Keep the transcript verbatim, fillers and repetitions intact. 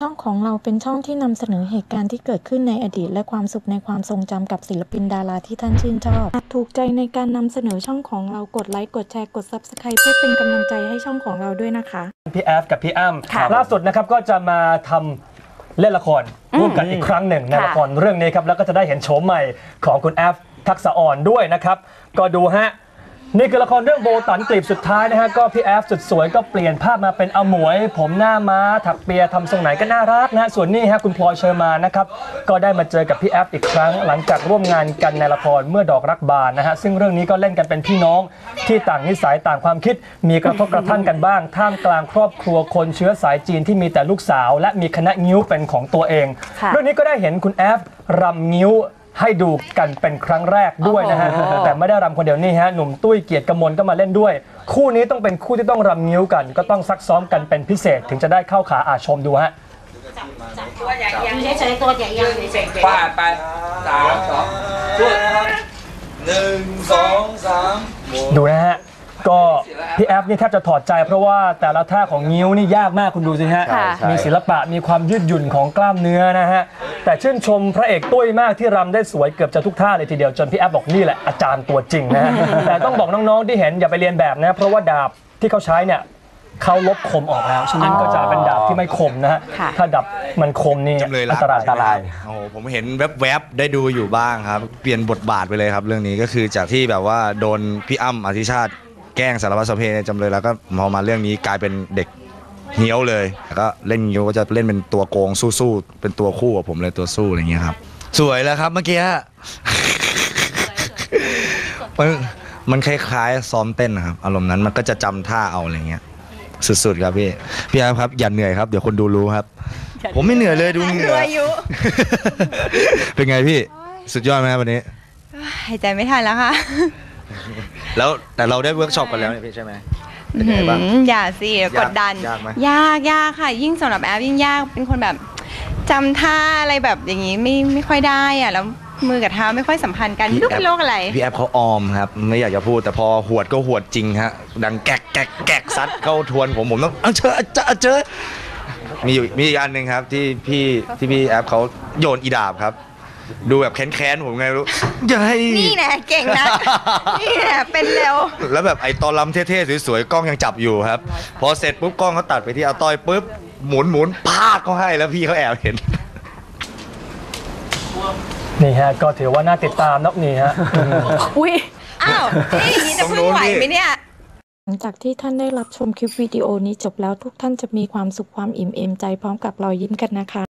ช่องของเราเป็นช่องที่นำเสนอเหตุการณ์ที่เกิดขึ้นในอดีตและความสุขในความทรงจำกับศิลปินดาราที่ท่านชื่นชอบหากถูกใจในการนำเสนอช่องของเรากดไลค์กดแชร์กด ซับสไครบ์ เพื่อเป็นกำลังใจให้ช่องของเราด้วยนะคะพี่แอฟกับพี่อ้ำล่าสุดนะครับก็จะมาทำเล่นละครร่วมกันอีกครั้งหนึ่งในละครเรื่องนี้ครับแล้วก็จะได้เห็นโฉมใหม่ของคุณแอฟทักษะอ่อนด้วยนะครับก็ดูฮะนี่คือละครเรื่องโบตันกลีบสุดท้ายนะฮะก็พี่แอฟสุดสวยก็เปลี่ยนภาพมาเป็นอมวยผมหน้าม้าถักเปียทำทรงไหนก็น่ารักนะส่วนนี้ฮะคุณพลอยเชอร์มานนะครับก็ได้มาเจอกับพี่แอฟอีกครั้งหลังจากร่วมงานกันในละครเมื่อดอกรักบานนะฮะซึ่งเรื่องนี้ก็เล่นกันเป็นพี่น้องที่ต่างนิสัยต่างความคิดมีกระทบกระทั่งกันบ้างท่ามกลางครอบครัวคนเชื้อสายจีนที่มีแต่ลูกสาวและมีคณะงิ้วเป็นของตัวเองเรื่องนี้ก็ได้เห็นคุณแอฟรำงิ้วให้ดูกันเป็นครั้งแรกด้วยนะฮะแต่ไม่ได้รำคนเดียวนี่ฮะหนุ่มตุ้ยเกียรติกมลก็มาเล่นด้วยคู่นี้ต้องเป็นคู่ที่ต้องรำงิ้วกันก็ต้องซักซ้อมกันเป็นพิเศษถึงจะได้เข้าขาอาชมดูฮะตัวใหญ่ยังเฉยๆตัวใหญ่ยังเฉยๆปาดไปสามสองพูดนะครับหนึ่งสองสามดูนะฮะก็พี่แอฟนี่แทบจะถอดใจเพราะว่าแต่ละท่าของงิ้วนี่ยากมากคุณดูสิฮะมีศิลปะมีความยืดหยุ่นของกล้ามเนื้อนะฮะแต่ชื่นชมพระเอกตุ้ยมากที่รำได้สวยเกือบจะทุกท่าเลยทีเดียวจนพี่แอฟบอกนี่แหละอาจารย์ตัวจริงนะฮะแต่ต้องบอกน้องๆที่เห็นอย่าไปเรียนแบบนะเพราะว่าดาบที่เขาใช้เนี่ยเขาลบคมออกแล้วฉะนั้นก็จะเป็นดาบที่ไม่คมนะฮะถ้าดับมันคมนี่อันตรายอันตรายโอ้โหผมเห็นแวบๆได้ดูอยู่บ้างครับเปลี่ยนบทบาทไปเลยครับเรื่องนี้ก็คือจากที่แบบว่าโดนพี่อ้ำอธิชาติแกล้งสารพัดสเพจำเลยแล้วก็พอมาเรื่องนี้กลายเป็นเด็กเหี้ยวเลยแล้วก็เล่นงิ้วก็จะเล่นเป็นตัวโกงสู้ๆเป็นตัวคู่กับผมเลยตัวสู้อะไรเงี้ยครับสวยแล้วครับเมื่อกี้มันมันคล้ายๆซ้อมเต้นนะครับอารมณ์นั้นมันก็จะจำท่าเอาอะไรเงี้ยสุดๆครับพี่พี่แอฟครับอย่าเหนื่อยครับเดี๋ยวคนดูรู้ครับผมไม่เหนื่อยเลยดูเหนื่อยเป็นไงพี่สุดยอดไหมวันนี้หายใจไม่ทันแล้วค่ะแล้วแต่เราได้เวิร์กช็อปกันแล้วเนี่ยพี่ใช่ไหมเป็นไงบ้างอย่าสิกดดันยากไหมยากยากค่ะยิ่งสำหรับแอฟยิ่งยากเป็นคนแบบจำท่าอะไรแบบอย่างนี้ไม่ไม่ค่อยได้อะแล้วมือกับเท้าไม่ค่อยสัมพันธ์กันไม่รู้เป็นโรคอะไรพี่แอฟเขาออมครับไม่อยากจะพูดแต่พอหวดก็หวดจริงฮะดังแกกแกกแกกซัดเข้าทวนผมผมต้องเออเจอเจอเจอมีอยู่มีอีกอันหนึ่งครับที่พี่ที่พี่แอฟเขาโยนอีดาบครับดูแบบแค้นๆผมไงรู้ใช่นี่แหละเก่งนะนี่แหละเป็นเร็วแล้วแบบไอ้ตอนลำเท่ๆสวยๆกล้องยังจับอยู่ครับพอเสร็จปุ๊บกล้องเขาตัดไปที่อาต้อยปุ๊บหมุนหมุนพาดเขาให้แล้วพี่เขาแอบเห็นนี่ฮะก็ถือว่าน่าติดตามนักนี่ฮะอุ้ยอ้าวนี่จะพึ่งไหวไหมเนี่ยหลังจากที่ท่านได้รับชมคลิปวิดีโอนี้จบแล้วทุกท่านจะมีความสุขความอิ่มเอมใจพร้อมกับรอยยิ้มกันนะคะ